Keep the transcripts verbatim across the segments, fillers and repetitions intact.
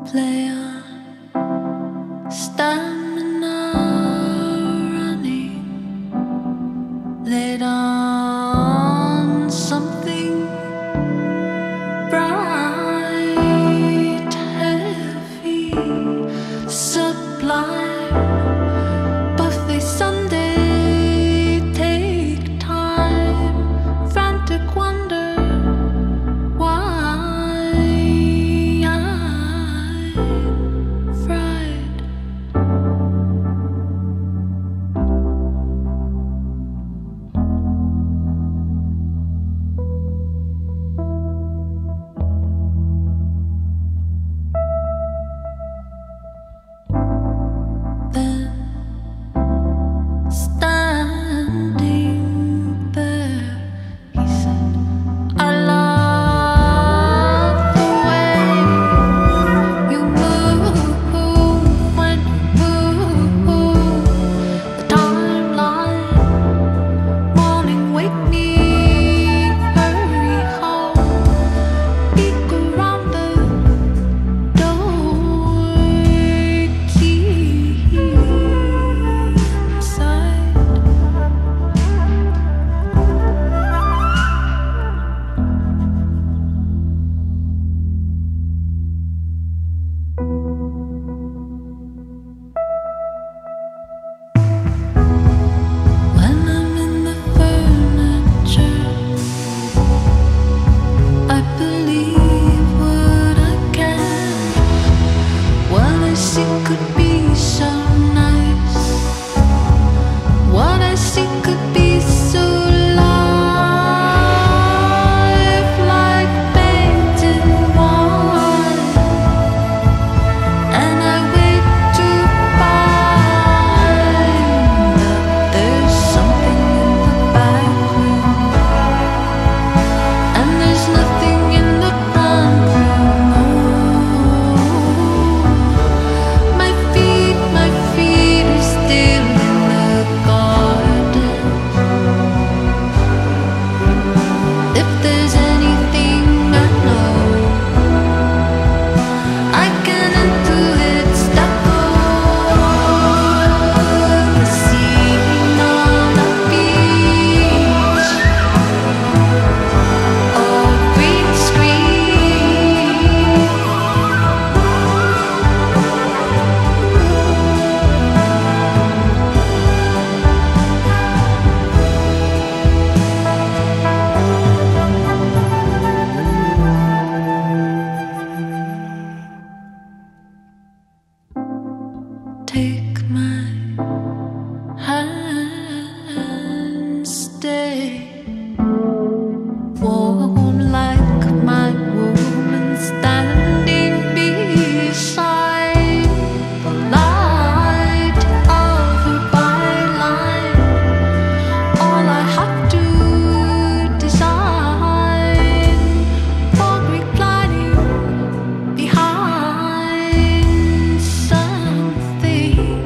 play on stamina running, laid on something bright, heavy, sublime, buffet Sunday, take time, frantic wonder why I'm fried. Then standing there, he said, I love the way you move when you move. The timeline, morning, wake me, hurry home, peek around the doorway, key inside. When I'm in the furniture, I believe what I can. What I see could be so nice. What I see could be so lifelike, painted wine. And I wait to find that there's something in the back room, and there's nothing in the front room. My feet, my feet are still in the garden. If there's anything I know, I can intuit stucco, the scene on a beach, or green screen. Take my hand, stay warm like my woman standing beside the light of her byline. All I have to design for reclining behind something.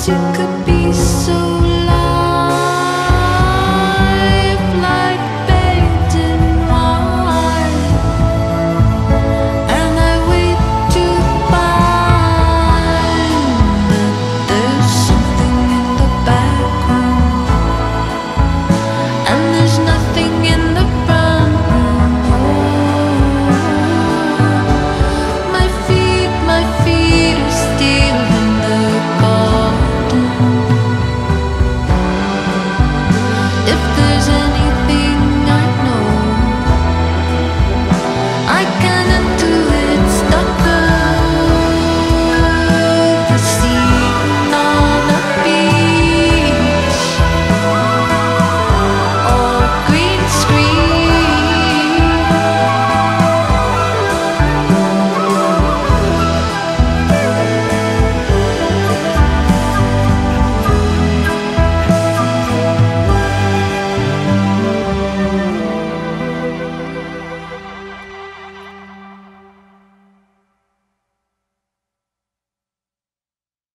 you